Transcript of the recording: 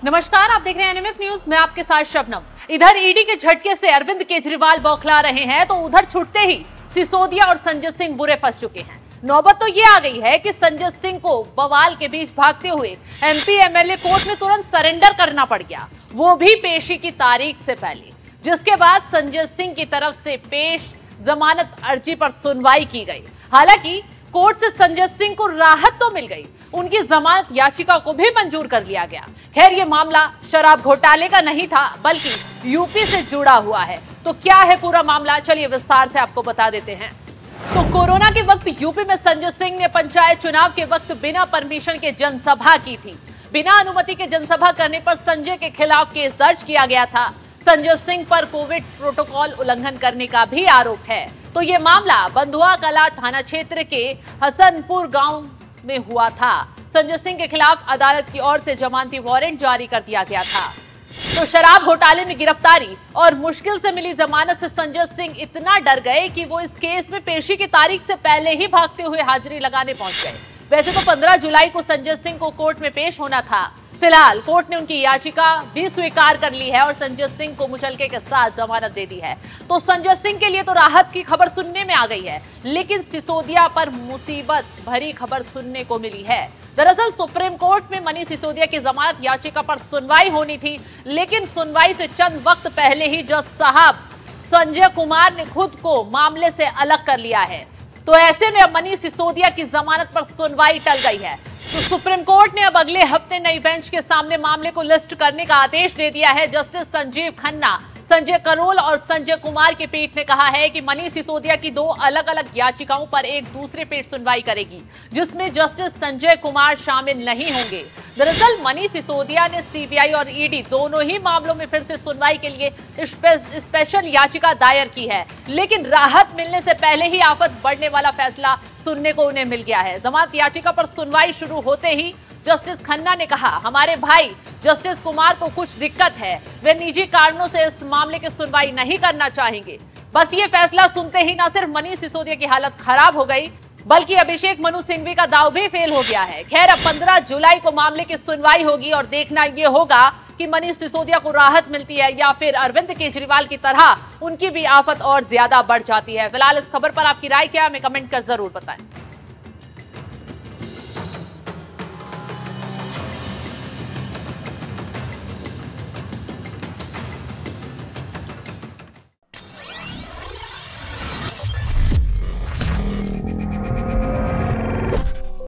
नमस्कार, आप देख रहे हैं एनएमएफ न्यूज। मैं आपके साथ शबनम। इधर ईडी के झटके से अरविंद केजरीवाल बौखला रहे हैं, तो उधर छुटते ही सिसोदिया और संजय सिंह बुरे फंस चुके हैं। नौबत तो ये आ गई है कि संजय सिंह को बवाल के बीच भागते हुए एमपी एमएलए कोर्ट में तुरंत सरेंडर करना पड़ गया, वो भी पेशी की तारीख से पहले, जिसके बाद संजय सिंह की तरफ से पेश जमानत अर्जी पर सुनवाई की गई। हालांकि कोर्ट से संजय सिंह को राहत तो मिल गई, उनकी जमानत याचिका को भी मंजूर कर लिया गया। खैर, ये मामला शराब घोटाले का नहीं था, बल्कि यूपी से जुड़ा हुआ है। तो क्या है पूरा मामला, चलिए विस्तार से आपको बता देते हैं। तो कोरोना के वक्त यूपी में संजय सिंह ने पंचायत चुनाव के वक्त बिना परमिशन के जनसभा की थी। बिना अनुमति के जनसभा करने पर संजय के खिलाफ केस दर्ज किया गया था। संजय सिंह पर कोविड प्रोटोकॉल उल्लंघन करने का भी आरोप है। तो ये मामला बंधुआ कला थाना क्षेत्र के हसनपुर गांव में हुआ था। संजय सिंह के खिलाफ अदालत की ओर से जमानती वारंट जारी कर दिया गया था। तो शराब घोटाले में गिरफ्तारी और मुश्किल से मिली जमानत से संजय सिंह इतना डर गए कि वो इस केस में पेशी की तारीख से पहले ही भागते हुए हाजिरी लगाने पहुंच गए। वैसे तो 15 जुलाई को संजय सिंह को कोर्ट में पेश होना था। फिलहाल कोर्ट ने उनकी याचिका भी स्वीकार कर ली है और संजय सिंह को मुचलके के साथ जमानत दे दी है। तो संजय सिंह के लिए तो राहत की खबर सुनने में आ गई है, लेकिन सिसोदिया पर मुसीबत भरी खबर सुनने को मिली है। दरअसल सुप्रीम कोर्ट में मनीष सिसोदिया की जमानत याचिका पर सुनवाई होनी थी, लेकिन सुनवाई से चंद वक्त पहले ही जज साहब संजय कुमार ने खुद को मामले से अलग कर लिया है। तो ऐसे में अब मनीष सिसोदिया की जमानत पर सुनवाई टल गई है। तो सुप्रीम कोर्ट ने अब अगले हफ्ते नई बेंच के सामने मामले को लिस्ट करने का आदेश दे दिया है। जस्टिस संजीव खन्ना, संजय करोल और संजय कुमार की पीठ ने कहा है कि मनीष सिसोदिया की 2 अलग-अलग याचिकाओं पर एक दूसरे पे सुनवाई करेगी, जिसमें जस्टिस संजय कुमार शामिल नहीं होंगे। दरअसल मनीष सिसोदिया ने सीबीआई और ईडी दोनों ही मामलों में फिर से सुनवाई के लिए स्पेशल याचिका दायर की है, लेकिन राहत मिलने से पहले ही आफत बढ़ने वाला फैसला सुनने को उन्हें मिल गया है। जमानत याचिका पर सुनवाई शुरू होते ही जस्टिस खन्ना ने कहा, हमारे भाई जस्टिस कुमार को कुछ दिक्कत है, वे निजी कारणों से इस मामले की सुनवाई नहीं करना चाहेंगे। बस ये फैसला सुनते ही न सिर्फ मनीष सिसोदिया की हालत खराब हो गई, बल्कि अभिषेक मनु सिंघवी का दांव भी फेल हो गया है। खैर, अब 15 जुलाई को मामले की सुनवाई होगी और देखना ये होगा कि मनीष सिसोदिया को राहत मिलती है या फिर अरविंद केजरीवाल की तरह उनकी भी आफत और ज्यादा बढ़ जाती है। फिलहाल इस खबर पर आपकी राय क्या है, हमें कमेंट कर जरूर बताएं।